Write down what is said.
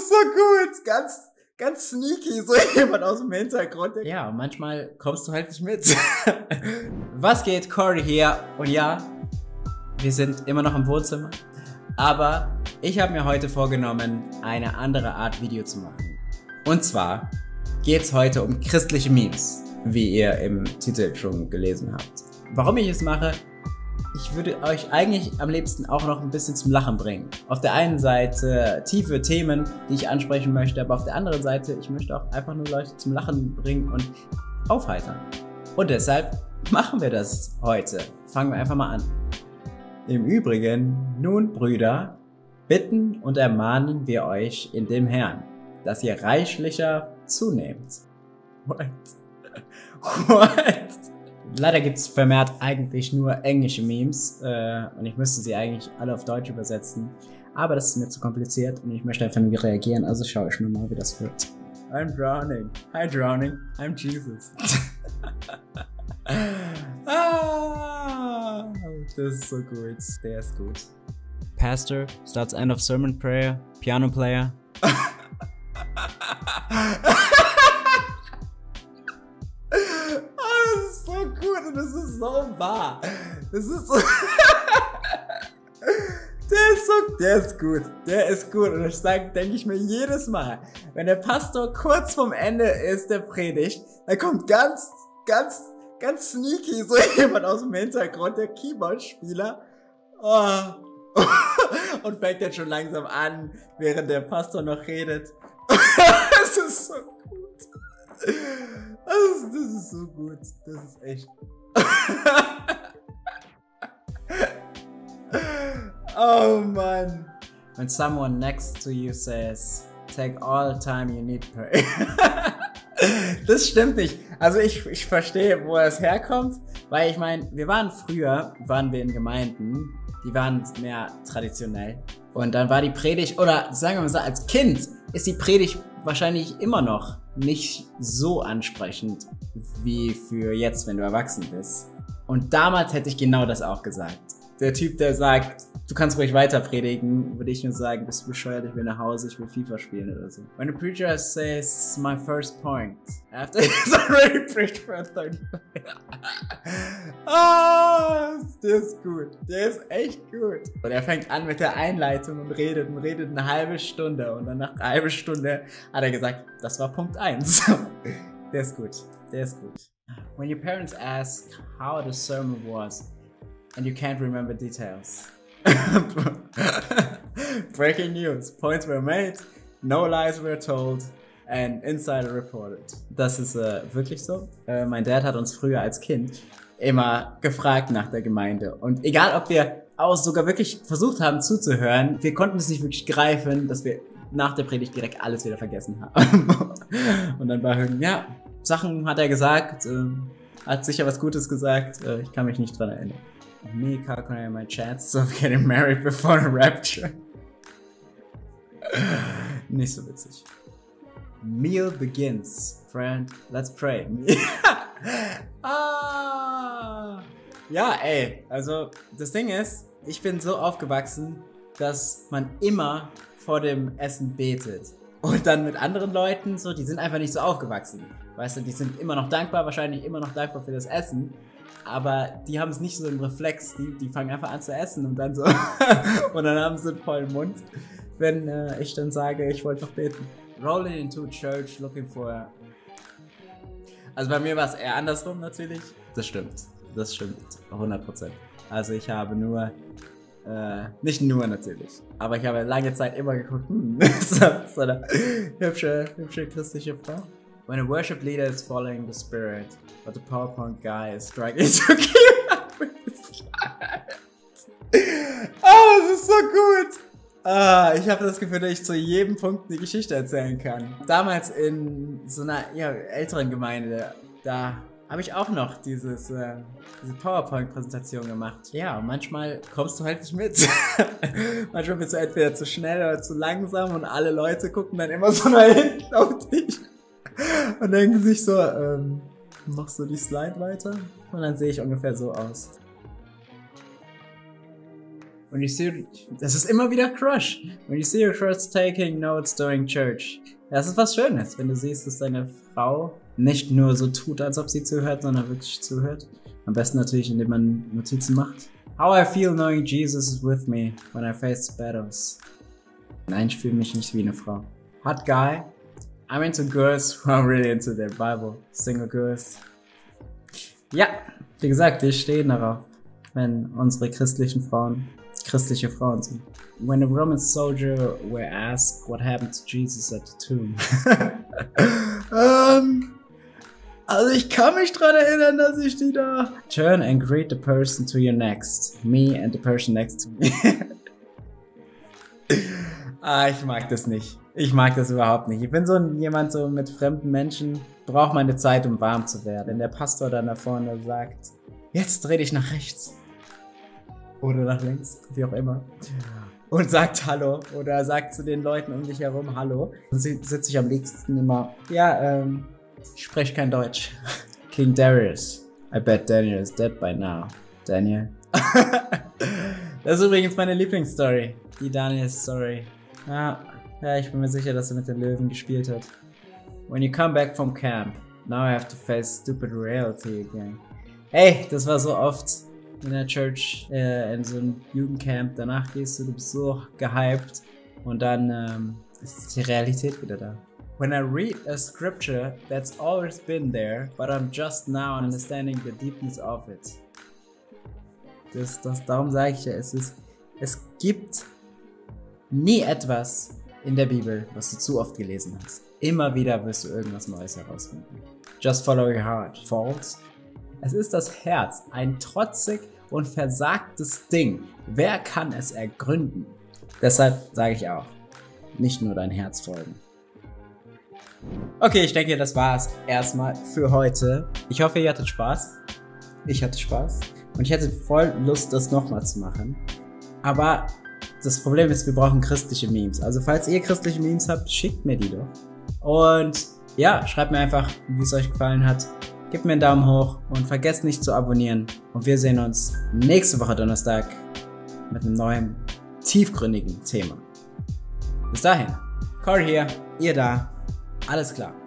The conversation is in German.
ist so gut. Ganz sneaky, so jemand aus dem Hintergrund. Ja, manchmal kommst du halt nicht mit. Was geht? Cory hier. Und ja, wir sind immer noch im Wohnzimmer. Aber ich habe mir heute vorgenommen, eine andere Art Video zu machen. Und zwar geht es heute um christliche Memes, wie ihr im Titel schon gelesen habt. Warum ich es mache? Ich würde euch eigentlich am liebsten auch noch ein bisschen zum Lachen bringen. Auf der einen Seite tiefe Themen, die ich ansprechen möchte, aber auf der anderen Seite, ich möchte auch einfach nur Leute zum Lachen bringen und aufheitern. Und deshalb machen wir das heute. Fangen wir einfach mal an. Im Übrigen, nun Brüder, bitten und ermahnen wir euch in dem Herrn, dass ihr reichlicher zunehmt. What? Leider gibt es vermehrt eigentlich nur englische Memes und ich müsste sie eigentlich alle auf Deutsch übersetzen. Aber das ist mir zu kompliziert und ich möchte einfach nur reagieren, also schaue ich mir mal, wie das wird. I'm drowning. Hi drowning. I'm Jesus. Das ist so gut. Der ist gut. Pastor starts end of sermon prayer. Piano player. So gut und das ist so wahr. Das ist so. Der ist gut und ich denke ich mir jedes Mal, wenn der Pastor kurz vorm Ende ist der Predigt, dann kommt ganz sneaky so jemand aus dem Hintergrund, der Keyboard-Spieler, und fängt jetzt schon langsam an, während der Pastor noch redet. Das ist so gut. Das ist so gut. Das ist echt. Oh Mann. When someone next to you says, take all the time you need to pray. Das stimmt nicht. Also ich verstehe, wo es herkommt, weil ich meine, früher waren wir in Gemeinden, die waren mehr traditionell. Und dann war die Predigt, oder sagen wir mal so, als Kind ist die Predigt wahrscheinlich immer noch nicht so ansprechend wie für jetzt, wenn du erwachsen bist. Und damals hätte ich genau das auch gesagt. Der Typ, der sagt, du kannst ruhig weiter predigen, würde ich nur sagen, bist du bescheuert, ich will nach Hause, ich will FIFA spielen oder so. When a preacher says my first point, after he's already preached for 30 minutes. Der ist gut. Der ist echt gut. Und er fängt an mit der Einleitung und redet eine halbe Stunde. Und dann nach einer halben Stunde hat er gesagt, das war Punkt 1. Der ist gut. Der ist gut. When your parents ask how the sermon was, and you can't remember details. Breaking news. Points were made, no lies were told, and insider reported. Das ist wirklich so. Mein Dad hat uns früher als Kind immer gefragt nach der Gemeinde. Und egal, ob wir auch sogar wirklich versucht haben zuzuhören, wir konnten es nicht wirklich greifen, dass wir nach der Predigt direkt alles wieder vergessen haben. Und dann war ja, Sachen hat er gesagt, hat sicher was Gutes gesagt, ich kann mich nicht dran erinnern. Me calculating my chances of getting married before the rapture. Nicht so witzig. Meal begins, friend. Let's pray. Ja, ey. Also, das Ding ist, ich bin so aufgewachsen, dass man immer vor dem Essen betet. Und dann mit anderen Leuten, so, die sind einfach nicht so aufgewachsen. Weißt du, die sind immer noch dankbar, wahrscheinlich immer noch dankbar für das Essen. Aber die haben es nicht so im Reflex, die fangen einfach an zu essen und dann so und dann haben sie einen vollen Mund, wenn ich dann sage, ich wollte noch beten. Rolling into church looking for... Also bei mir war es eher andersrum natürlich. Das stimmt 100%. Also ich habe nur, nicht nur natürlich, aber ich habe lange Zeit immer geguckt, so eine hübsche christliche Frau. When a worship leader is following the spirit, but the PowerPoint guy is striking to keep up with his life. Das ist so gut. Ich habe das Gefühl, dass ich zu jedem Punkt eine Geschichte erzählen kann. Damals in so einer älteren Gemeinde, da habe ich auch noch diese PowerPoint-Präsentation gemacht. Ja, manchmal kommst du halt nicht mit. Manchmal bist du entweder zu schnell oder zu langsam und alle Leute gucken dann immer so nach hinten auf dich. Und denken sich so, machst du die Slide weiter? Und dann sehe ich ungefähr so aus. When you see, das ist immer wieder Crush. When you see your crush taking notes during church. Das ist was Schönes, wenn du siehst, dass deine Frau nicht nur so tut, als ob sie zuhört, sondern wirklich zuhört. Am besten natürlich, indem man Notizen macht. How I feel knowing Jesus is with me when I face battles. Nein, ich fühle mich nicht wie eine Frau. Hot guy. I'm into girls who are really into their Bible. Single girls. Ja, wie gesagt, wir stehen darauf, wenn unsere christliche Frauen sind. When a Roman soldier were asked what happened to Jesus at the tomb. Also ich kann mich dran erinnern, dass ich die da... Turn and greet the person to your next. Me and the person next to me. Ich mag das nicht. Ich mag das überhaupt nicht. Ich bin jemand so mit fremden Menschen, braucht meine Zeit, um warm zu werden. Wenn der Pastor dann da vorne sagt, jetzt dreh dich nach rechts. Oder nach links, wie auch immer. Und sagt Hallo. Oder sagt zu den Leuten um dich herum Hallo. Dann sitze ich am liebsten immer, ich spreche kein Deutsch. King Darius. I bet Daniel is dead by now. Daniel. Das ist übrigens meine Lieblingsstory. Die Daniel-Story. Ja, ich bin mir sicher, dass er mit den Löwen gespielt hat. When you come back from camp, now I have to face stupid reality again. Hey, das war so oft in der Church, in so einem Jugendcamp. Danach gehst du bist so gehypt und dann ist die Realität wieder da. When I read a scripture that's always been there, but I'm just now understanding the deepness of it. Darum sage ich ja, es gibt nie etwas in der Bibel, was du zu oft gelesen hast. Immer wieder wirst du irgendwas Neues herausfinden. Just follow your heart. False. Es ist das Herz, ein trotzig und versagtes Ding. Wer kann es ergründen? Deshalb sage ich auch, nicht nur dein Herz folgen. Okay, ich denke, das war's erstmal für heute. Ich hoffe, ihr hattet Spaß. Ich hatte Spaß. Und ich hätte voll Lust, das nochmal zu machen. Aber das Problem ist, wir brauchen christliche Memes. Also falls ihr christliche Memes habt, schickt mir die doch. Und ja, schreibt mir einfach, wie es euch gefallen hat. Gebt mir einen Daumen hoch und vergesst nicht zu abonnieren. Und wir sehen uns nächste Woche Donnerstag mit einem neuen, tiefgründigen Thema. Bis dahin, Corey hier, ihr da. Alles klar.